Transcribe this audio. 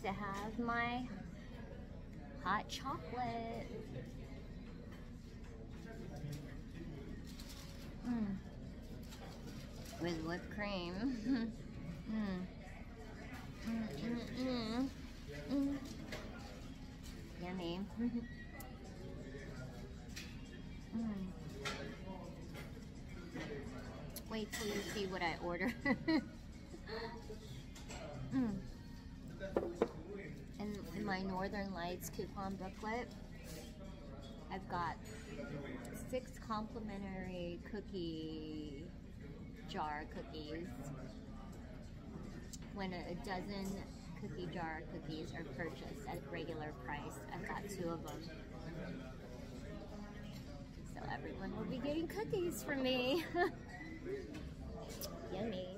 to have my hot chocolate. With whipped cream. Yummy. Wait till you see what I order. In my Northern Lights coupon booklet, I've got 6 complimentary cookie jar cookies. When a dozen cookie jar cookies are purchased at regular price, I've got 2 of them. So everyone will be getting cookies from me. Yummy.